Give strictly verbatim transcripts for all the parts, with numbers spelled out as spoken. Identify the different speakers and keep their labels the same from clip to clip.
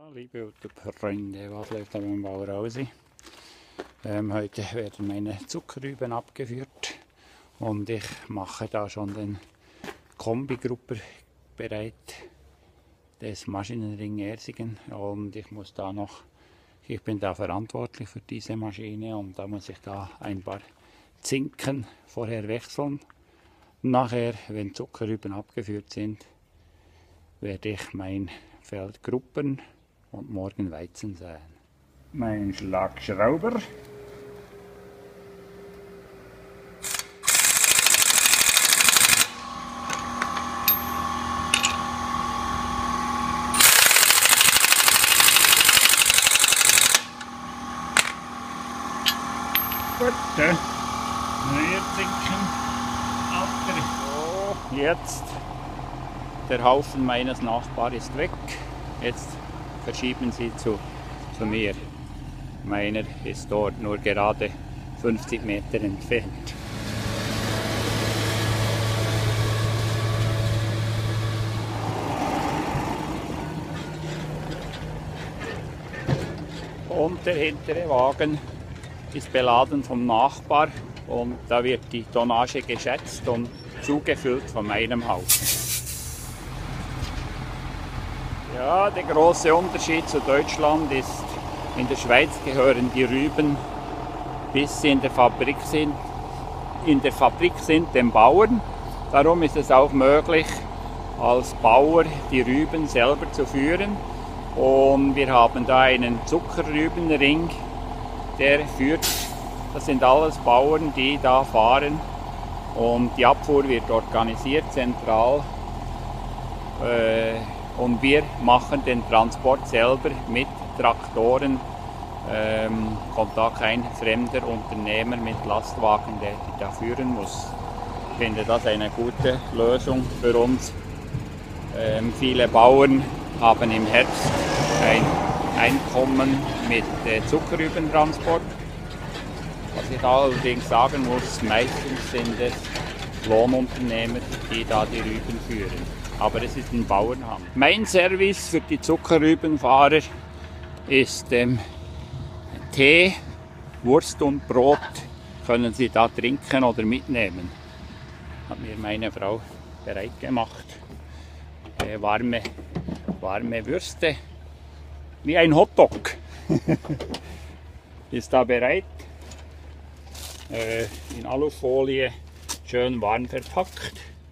Speaker 1: Liebe YouTube-Freunde, was läuft da beim Bauer raus? Ähm, heute werden meine Zuckerrüben abgeführt und ich mache da schon den Kombigrupper bereit des Maschinenring Ersingen und ich muss da noch, ich bin da verantwortlich für diese Maschine und da muss ich da ein paar Zinken vorher wechseln. Nachher, wenn Zuckerrüben abgeführt sind, werde ich mein Feld gruppern und morgen Weizen säen. Mein Schlagschrauber. Gut, neue Zinken. Alter. So, jetzt. Der Haufen meines Nachbarn ist weg. Jetzt verschieben sie zu, zu mir. Meiner ist dort nur gerade fünfzig Meter entfernt. Und der hintere Wagen ist beladen vom Nachbar und da wird die Tonnage geschätzt und zugefüllt von meinem Haufen. Ja, der große Unterschied zu Deutschland ist, in der Schweiz gehören die Rüben, bis sie in der Fabrik sind, in der Fabrik sind dem Bauern. Darum ist es auch möglich, als Bauer die Rüben selber zu führen. Und wir haben da einen Zuckerrübenring, der führt, das sind alles Bauern, die da fahren. Und die Abfuhr wird organisiert, zentral. Äh, Und wir machen den Transport selber mit Traktoren. Ähm, kommt da kein fremder Unternehmer mit Lastwagen, der die da führen muss. Ich finde das eine gute Lösung für uns. Ähm, viele Bauern haben im Herbst ein Einkommen mit äh, Zuckerrübentransport. Was ich allerdings sagen muss, meistens sind es Lohnunternehmer, die da die Rüben führen. Aber es ist ein Bauernhand. Mein Service für die Zuckerrübenfahrer ist ähm, Tee, Wurst und Brot können Sie da trinken oder mitnehmen. Hat mir meine Frau bereit gemacht. Äh, warme, warme Würste, wie ein Hotdog. Ist da bereit. Äh, in Alufolie, schön warm verpackt.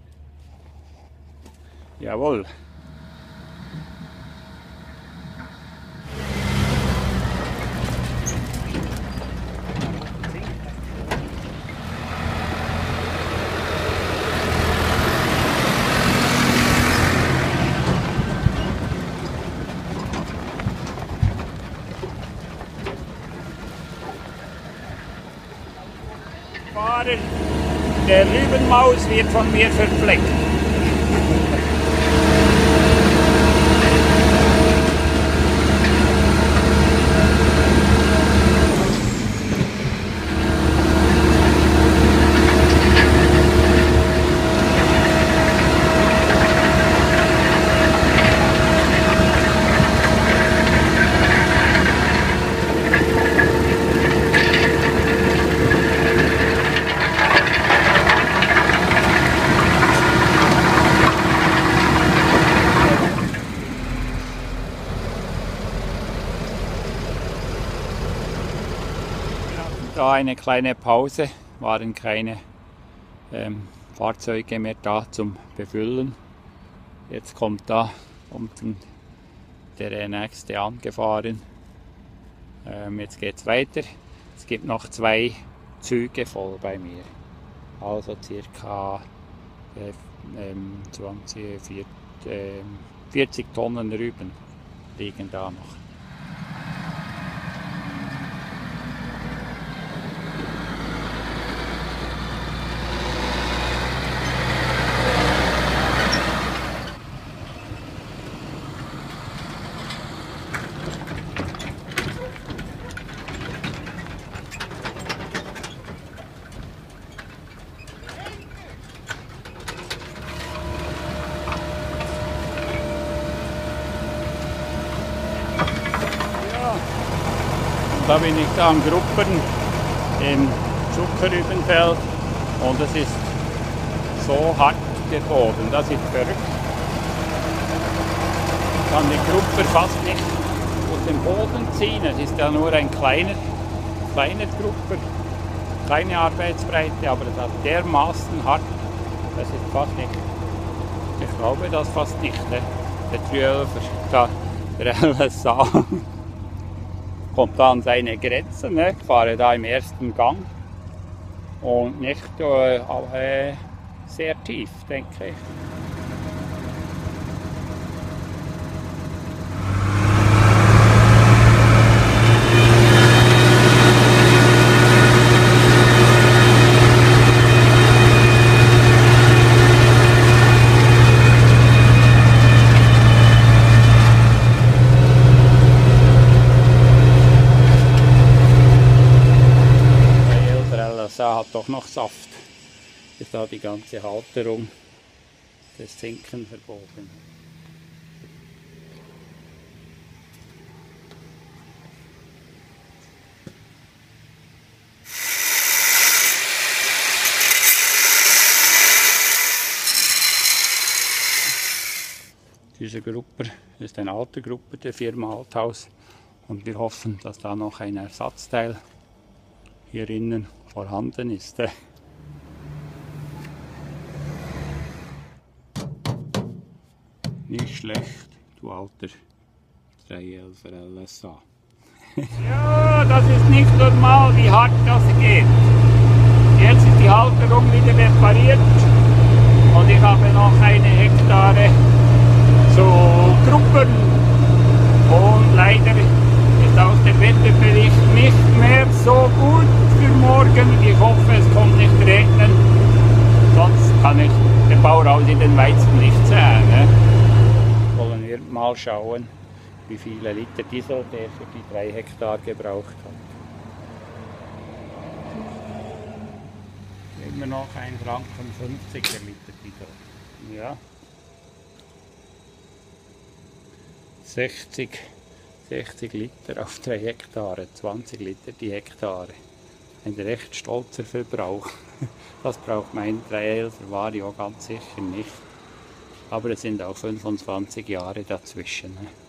Speaker 1: Jawohl. Fahrer, der Rübenmaus wird von mir verfleckt. Da eine kleine Pause, waren keine ähm, Fahrzeuge mehr da zum Befüllen. Jetzt kommt da unten der nächste angefahren. Ähm, jetzt geht es weiter. Es gibt noch zwei Züge voll bei mir. Also circa äh, zwanzig, vierzig Tonnen Rüben liegen da noch. Da bin ich da am Gruppern im Zuckerrübenfeld und es ist so hart der Boden, das ist verrückt. Ich kann die Grupper fast nicht aus dem Boden ziehen, es ist ja nur ein kleiner, kleiner Grupper, kleine Arbeitsbreite, aber das ist dermaßen hart, das ist fast nicht, ich glaube das fast nicht, ne? Der Triölfer, da, der L S A kommt da an seine Grenzen, ne? Ich fahre da im ersten Gang und nicht äh, äh, sehr tief, denke ich. Hat doch noch Saft. Ist da die ganze Halterung des Zinken verbogen. Diese Grupper ist eine alte Gruppe der Firma Althaus und wir hoffen, dass da noch ein Ersatzteil hier innen vorhanden ist. Nicht schlecht, du alter drei elfer L S A. Ja, das ist nicht normal, wie hart das geht. Jetzt ist die Halterung wieder repariert und ich habe noch eine Hektare zu Gruppen und leider ist aus dem Wetterbericht nicht mehr so gut für morgen. Ich hoffe, es kommt nicht regnen, sonst kann ich den Bauer aus in den Weizen nicht säen. Ne? Wollen wir mal schauen, wie viele Liter Diesel der für die drei Hektar gebraucht hat. Immer noch ein Franken fünfzig der Liter Diesel. Ja. sechzig, sechzig Liter auf drei Hektare, zwanzig Liter die Hektare. Ein recht stolzer Verbrauch. Das braucht mein drei elfer Vario ganz sicher nicht. Aber es sind auch fünfundzwanzig Jahre dazwischen.